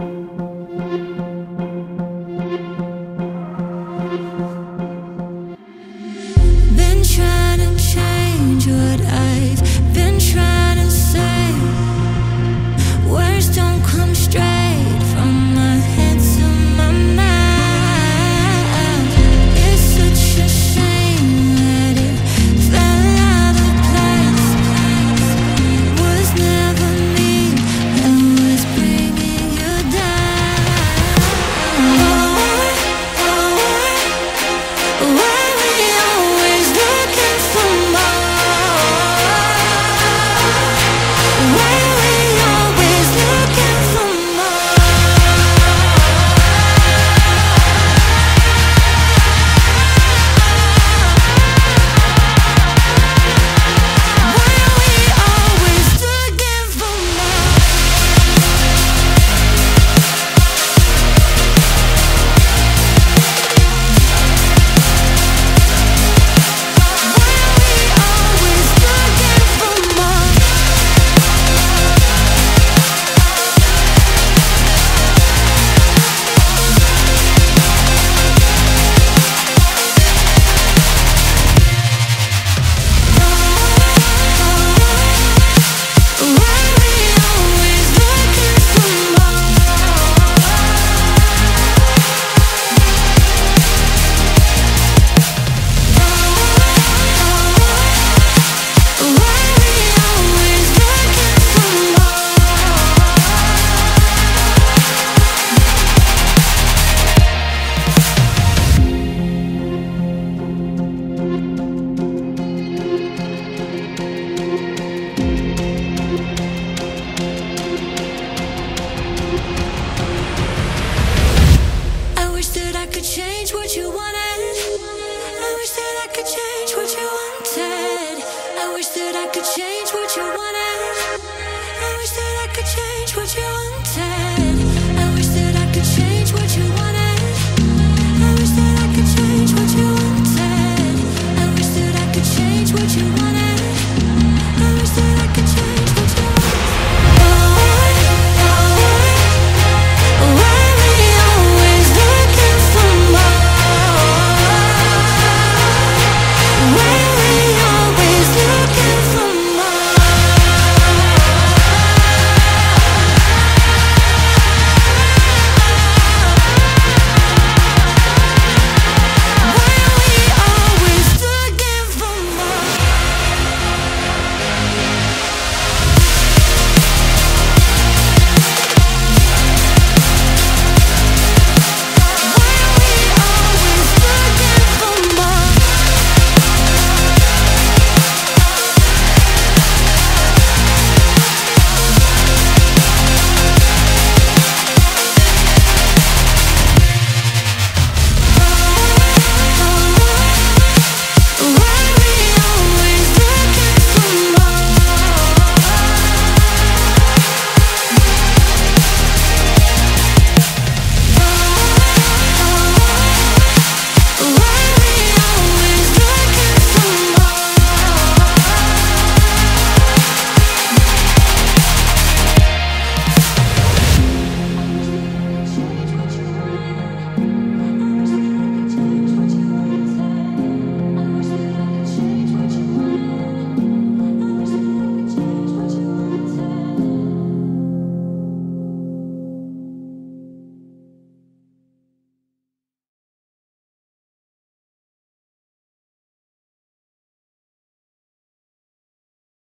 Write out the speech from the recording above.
Been trying to change what I've been trying to say. Words don't come straight from my head to my mouth. It's such a shame that it fell out of place. Was never me that was bringing you down. Why we always looking for more? Why we always looking for change what you wanted. I wish that I could change what you wanted. I wish that I could change what you wanted.